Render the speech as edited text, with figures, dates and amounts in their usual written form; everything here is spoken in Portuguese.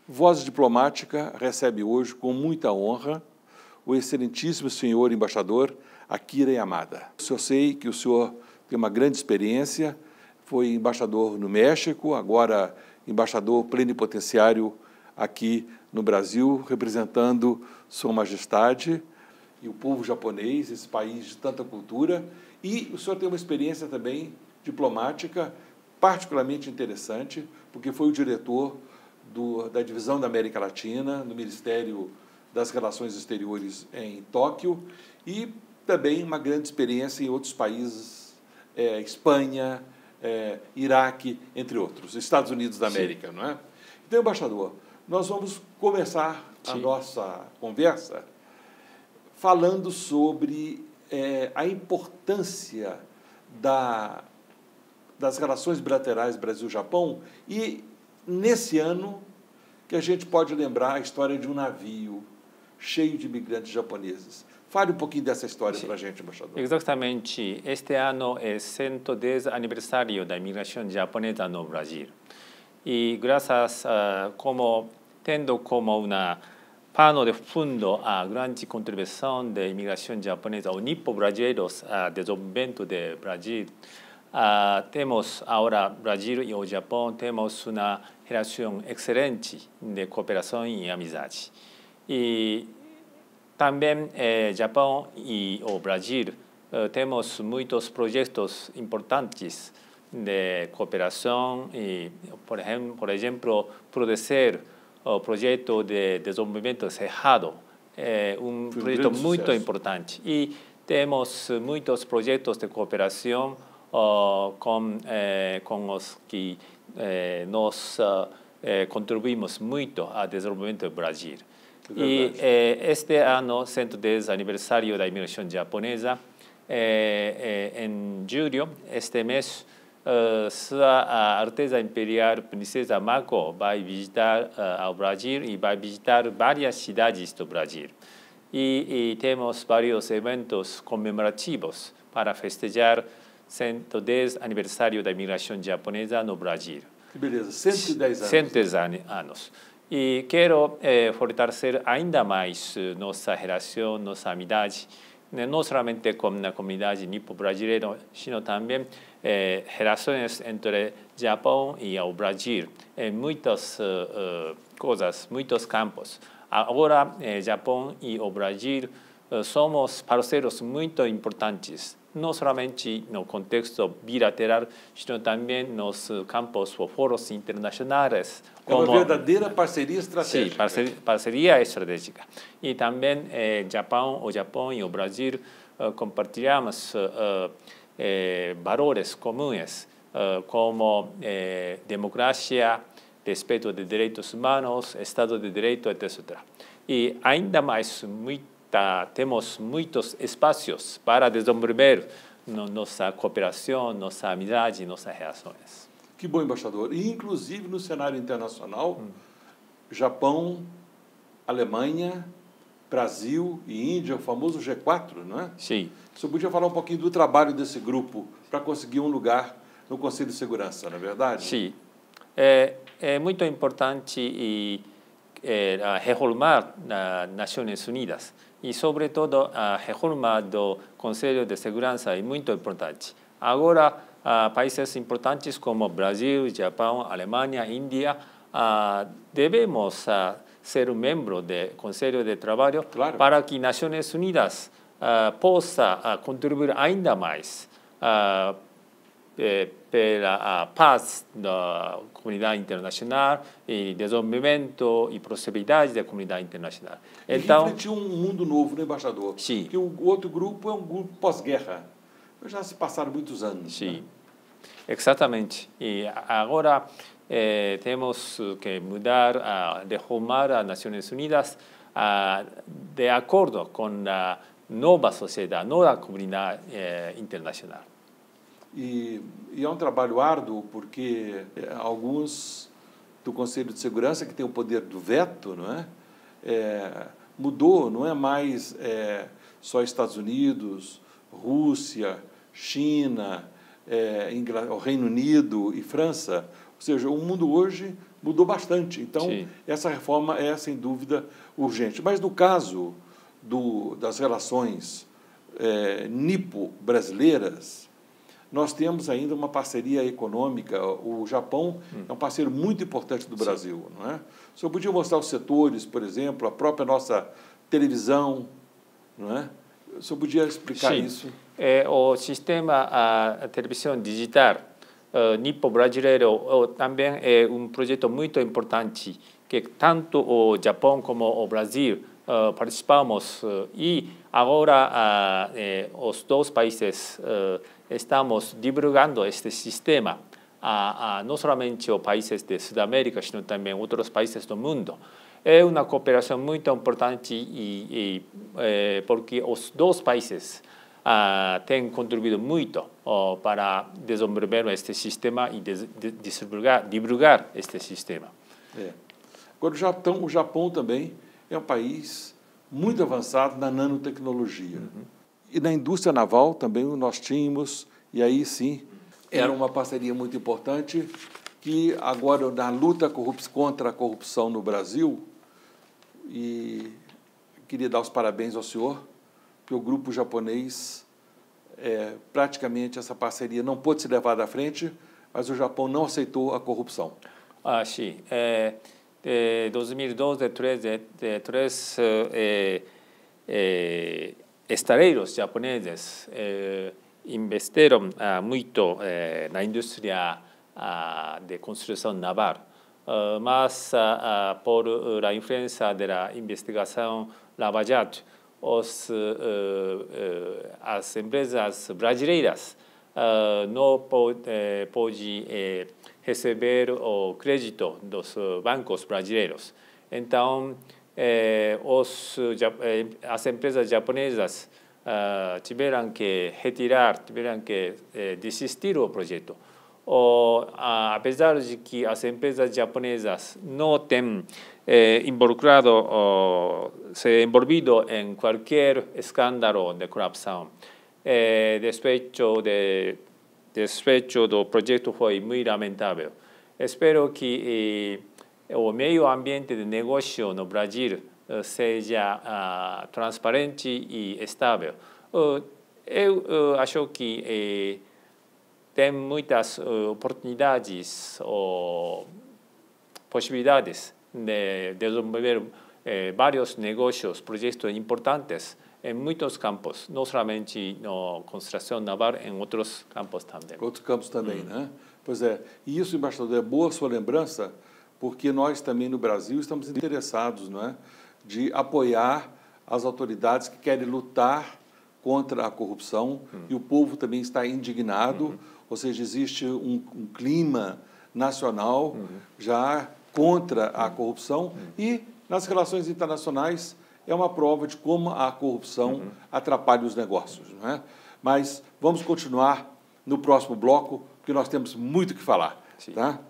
Voz Diplomática recebe hoje, com muita honra, o excelentíssimo senhor embaixador Akira Yamada. Eu sei que o senhor tem uma grande experiência, foi embaixador no México, agora embaixador plenipotenciário aqui no Brasil, representando Sua Majestade e o povo japonês, esse país de tanta cultura. E o senhor tem uma experiência também diplomática particularmente interessante, porque foi o diretor da Divisão da América Latina, no Ministério das Relações Exteriores em Tóquio, e também uma grande experiência em outros países, Espanha, Iraque, entre outros, Estados Unidos da América, não é? Então, embaixador, nós vamos começar a nossa conversa falando sobre a importância das relações bilaterais Brasil-Japão e, nesse ano, que a gente pode lembrar a história de um navio cheio de imigrantes japoneses. Fale um pouquinho dessa história para a gente, embaixador. Exatamente. Este ano é 110 aniversário da imigração japonesa no Brasil. E graças tendo como uma pano de fundo a grande contribuição da imigração japonesa, o nipo-brasileiros ao desenvolvimento do Brasil, temos agora Brasil e o Japão temos uma relação excelente de cooperação e amizade. E também Japão e o Brasil temos muitos projetos importantes de cooperação e, por exemplo, produzir o projeto de desenvolvimento cerrado é projeto muito importante. E temos muitos projetos de cooperação com os que nós contribuímos muito ao desenvolvimento do Brasil. E este ano, 110 aniversário da imigração japonesa, em julho, este mês, Sua Alteza Imperial Princesa Mako vai visitar ao Brasil e vai visitar várias cidades do Brasil. E temos vários eventos comemorativos para festejar 110 aniversário da imigração japonesa no Brasil. Que beleza, 110 anos. 110 anos. E quero fortalecer ainda mais nossa relação, nossa amizade, não somente com a comunidade nipo-brasileira, sino também relações entre Japão e o Brasil em muitas coisas, muitos campos. Agora, Japão e o Brasil somos parceiros muito importantes, não somente no contexto bilateral, sino também nos campos ou fóruns internacionais. É uma verdadeira parceria estratégica. Sim, parceria estratégica. E também o Japão e o Brasil compartilhamos valores comuns, como democracia, respeito de direitos humanos, Estado de Direito, etc. E ainda mais, temos muitos espaços para desenvolver nossa cooperação, nossa amizade, nossas relações. Que bom, embaixador. E, inclusive, no cenário internacional, Japão, Alemanha, Brasil e Índia, o famoso G4, não é? Sim. O senhor podia falar um pouquinho do trabalho desse grupo para conseguir um lugar no Conselho de Segurança, não é verdade? Sim. É muito importante reformar as Nações Unidas. E, sobretudo, a reforma do Conselho de Segurança é muito importante. Agora, países importantes como Brasil, Japão, Alemanha, Índia, devemos ser membro do Conselho de Trabalho para que as Nações Unidas possa contribuir ainda mais para a paz da comunidade internacional e desenvolvimento e prosperidade da comunidade internacional. Então, refletir um mundo novo, né, embaixador? Sim. Que o outro grupo é um grupo pós-guerra. Já se passaram muitos anos. Sim, né? Exatamente. E agora temos que mudar, reformar as Nações Unidas de acordo com a nova sociedade, nova comunidade internacional. E é um trabalho árduo, porque alguns do Conselho de Segurança, que tem o poder do veto, não é? Mudou, não é mais só Estados Unidos, Rússia, China, o Reino Unido e França. Ou seja, o mundo hoje mudou bastante. Então, Sim. essa reforma é, sem dúvida, urgente. Mas no caso das relações nipo-brasileiras, nós temos ainda uma parceria econômica. O Japão é um parceiro muito importante do Brasil, não é? O senhor podia mostrar os setores, por exemplo, a própria nossa televisão, não é? O senhor podia explicar isso? O sistema televisão digital nipo-brasileiro também é projeto muito importante que tanto o Japão como o Brasil participamos e agora os dois países estamos divulgando este sistema não somente os países de Sudamérica, sino também outros países do mundo. É uma cooperação muito importante porque os dois países têm contribuído muito para desenvolver este sistema e divulgar este sistema. Agora, o Japão também é um país muito avançado na nanotecnologia. E na indústria naval também nós tínhamos, e aí sim, era uma parceria muito importante, que agora na luta contra a corrupção no Brasil, e queria dar os parabéns ao senhor, que o grupo japonês, praticamente essa parceria não pôde ser levada à frente, mas o Japão não aceitou a corrupção. Sim. De 2012 a 2013, estaleiros japoneses investiram muito na indústria de construção naval, mas por a influência da investigação Lava Jato, as empresas brasileiras não podem receber o crédito dos bancos brasileiros. Então, as empresas japonesas tiveram que retirar, tiveram que desistir do projeto. Apesar de que as empresas japonesas não têm se envolvido em qualquer escândalo de corrupção, desfecho do projeto foi muito lamentável. Espero que o meio ambiente de negócio no Brasil seja transparente e estável. Eu acho que tem muitas oportunidades ou possibilidades de desenvolver vários negócios, projetos importantes em muitos campos, não somente na construção naval, em outros campos também. Outros campos também, né? Pois é. E isso, embaixador, é boa a sua lembrança, porque nós também no Brasil estamos interessados, não é, de apoiar as autoridades que querem lutar contra a corrupção e o povo também está indignado, ou seja, existe um clima nacional já contra a corrupção e nas relações internacionais é uma prova de como a corrupção atrapalha os negócios, não é? Mas vamos continuar no próximo bloco, porque nós temos muito o que falar, tá?